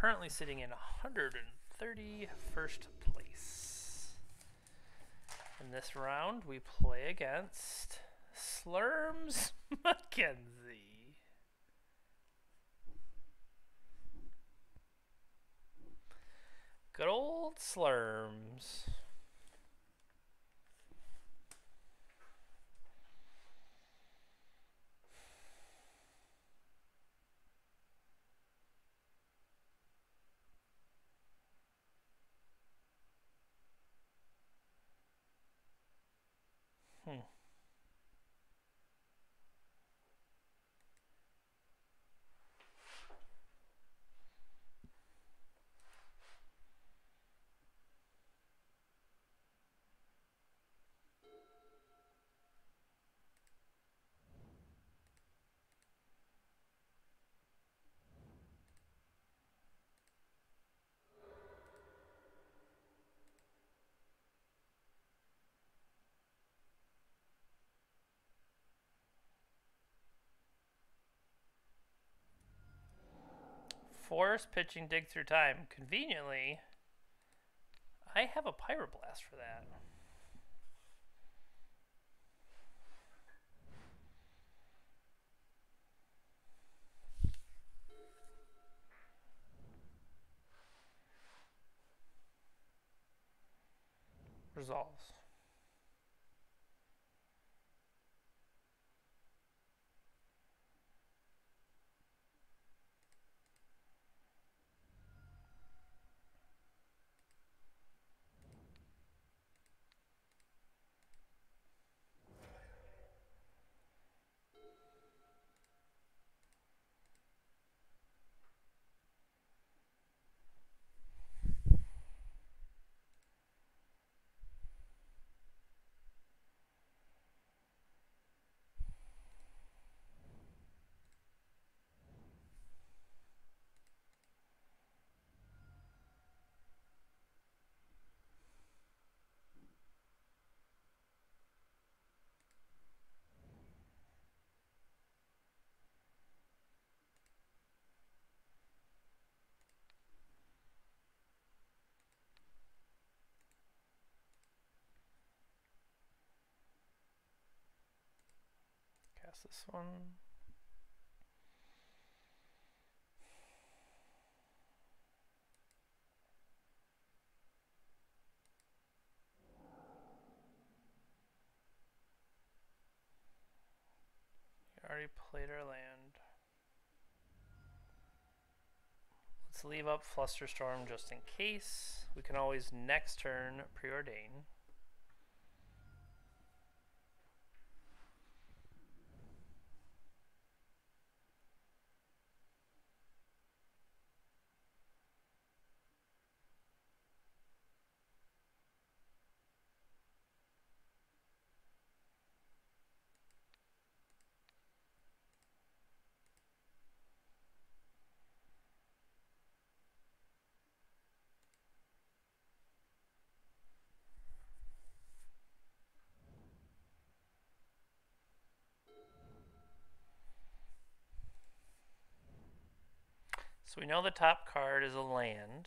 currently sitting in 131st place. In this round, we play against Slurms Mackenzie. Good old Slurms. Force pitching dig through time. Conveniently, I have a Pyroblast for that. Resolves. Cast this one. We already played our land. Let's leave up Flusterstorm just in case. We can always next turn preordain. So we know the top card is a land.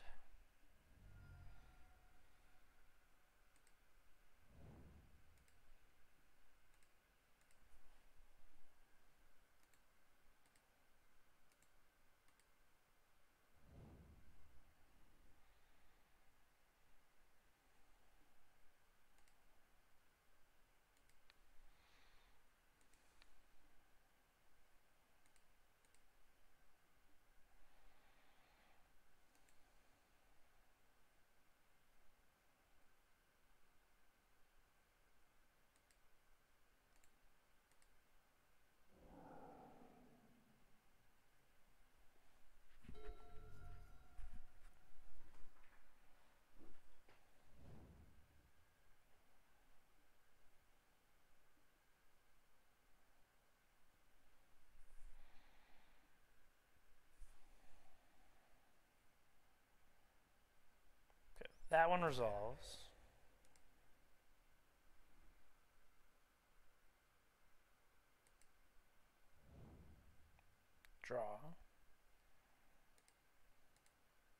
Okay, that one resolves. Draw.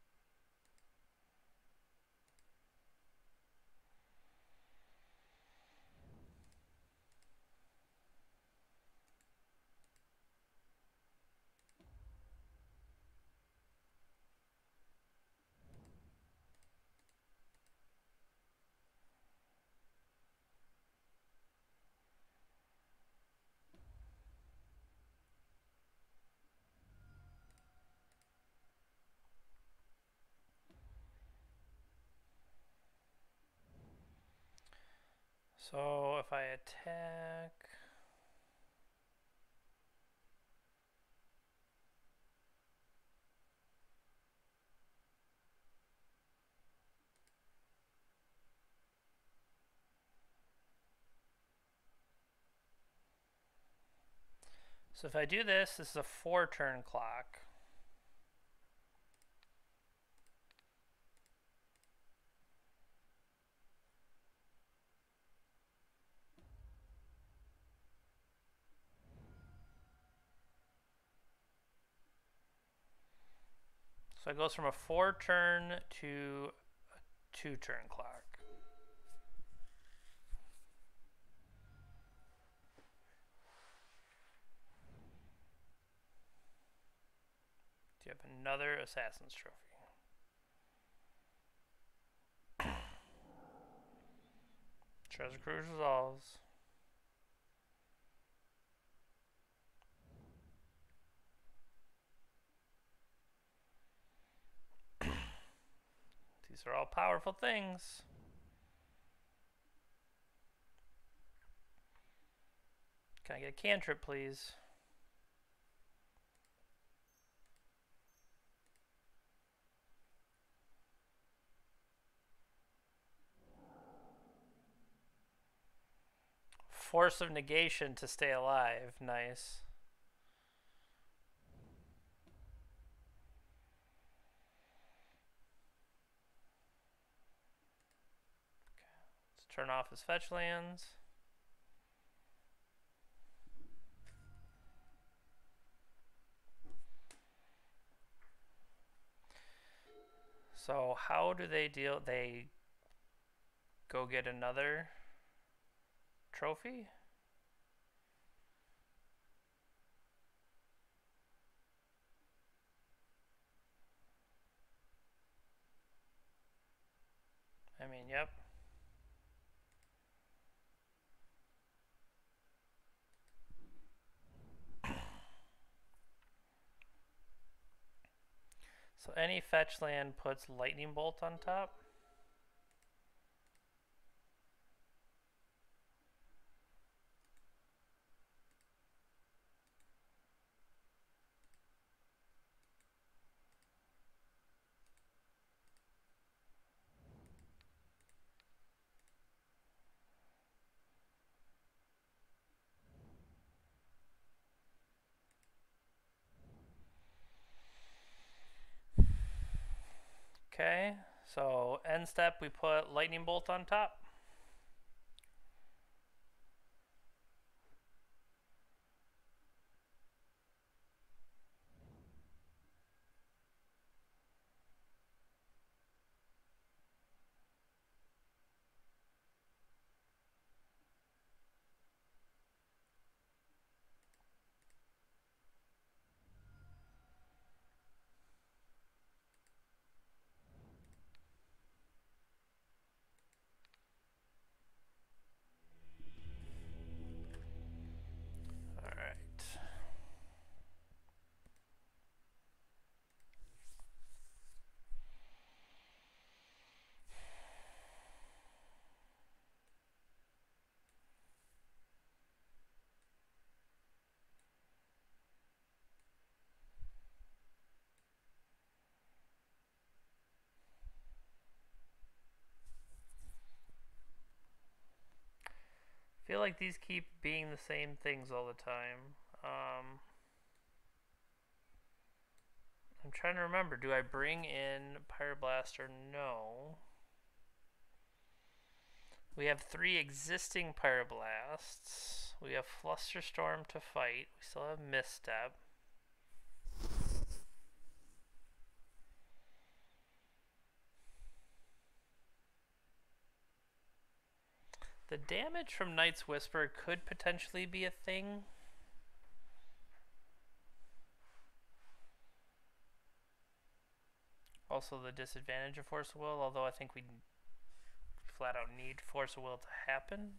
So if I attack... So if I do this, this is a 4-turn clock. So it goes from a 4-turn to a 2-turn clock. Do you have another Assassin's Trophy? Treasure Cruise resolves. These are all powerful things. Can I get a cantrip, please? Force of negation to stay alive. Nice. Okay. Let's turn off his fetch lands. So how do they deal? They go get another trophy? I mean, yep. So any fetch land puts Lightning Bolt on top. Okay, so end step we put Lightning Bolt on top. I feel like these keep being the same things all the time. I'm trying to remember. Do I bring in Pyroblast or no? We have 3 existing Pyroblasts. We have Flusterstorm to fight. We still have Misstep. The damage from Knight's Whisper could potentially be a thing. Also the disadvantage of Force of Will, although I think we flat out need Force of Will to happen.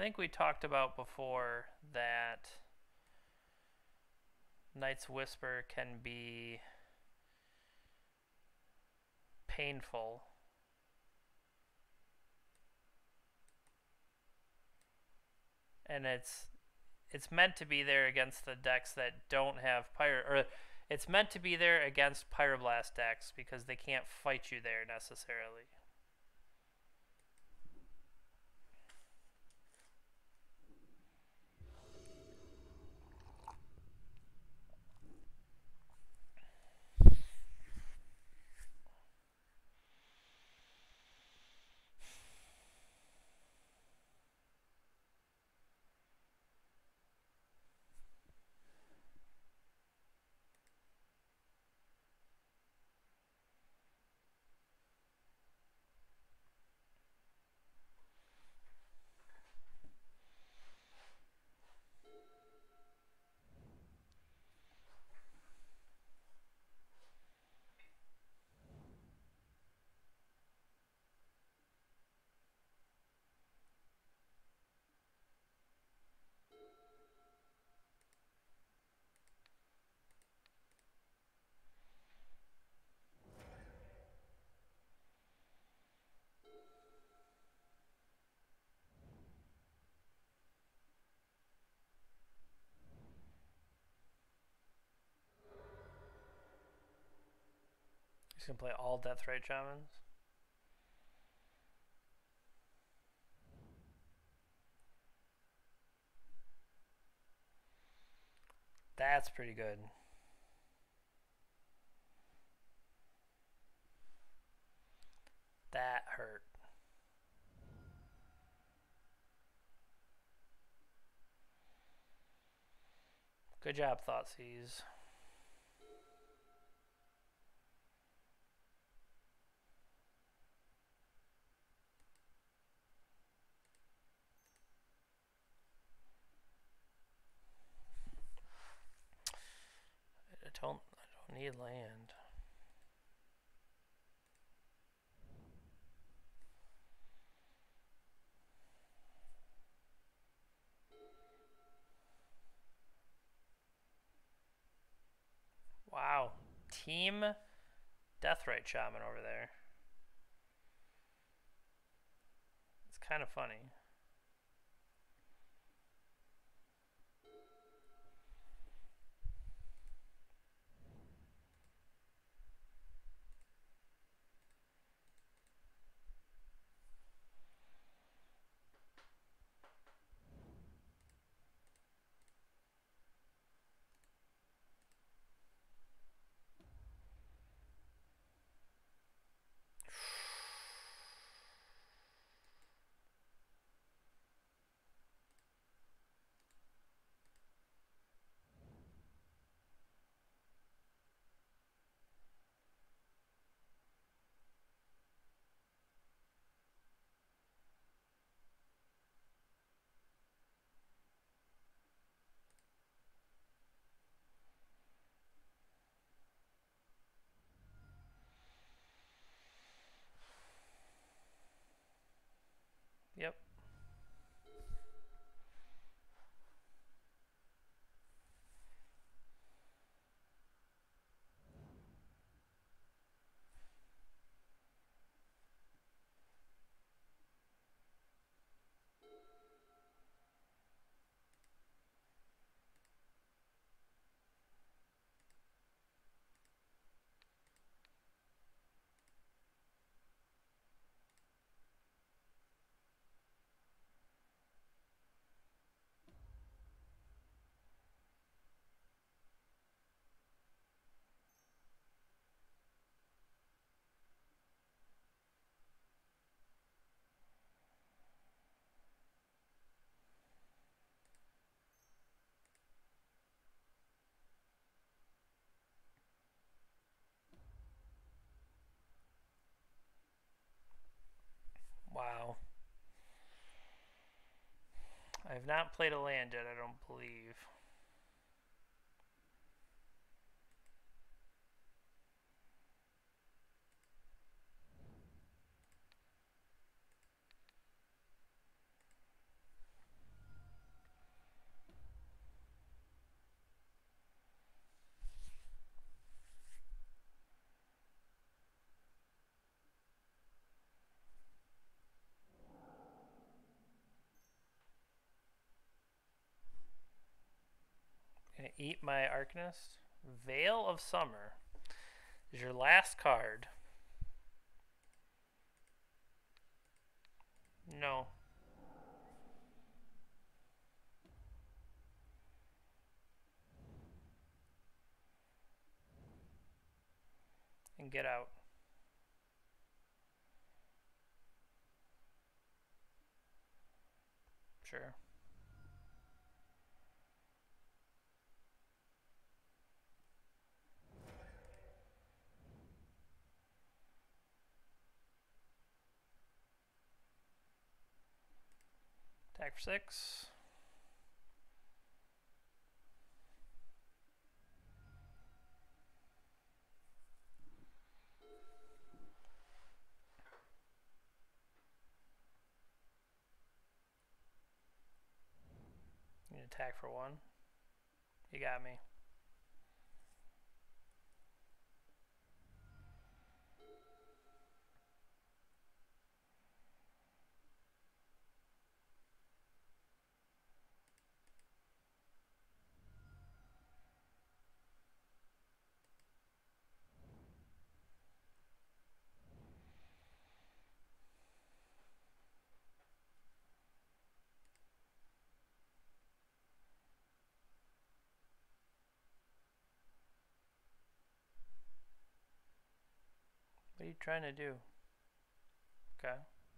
think we talked about before that Knight's Whisper can be painful. And it's meant to be there against the decks that don't have or it's meant to be there against Pyroblast decks because they can't fight you there necessarily. He's going to play all Deathrite Shamans. That's pretty good. That hurt. Good job, Thoughtseize. I don't need land. Wow. Team Deathrite Shaman over there. It's kind of funny. Yep. Wow. I have not played a land yet, I don't believe. Eat my Arcanist. Veil of Summer is your last card. No. And get out. Sure. Attack for 6. You attack for 1. You got me. What are you trying to do? Okay.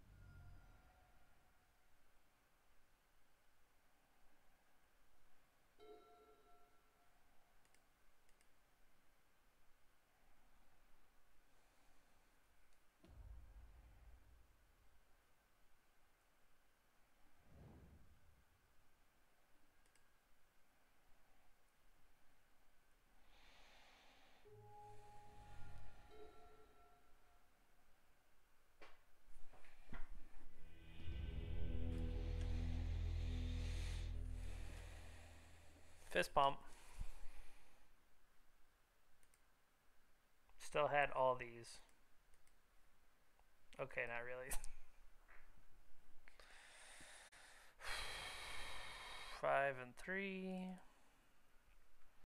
Fist bump. Still had all these. Okay, not really. 5 and 3.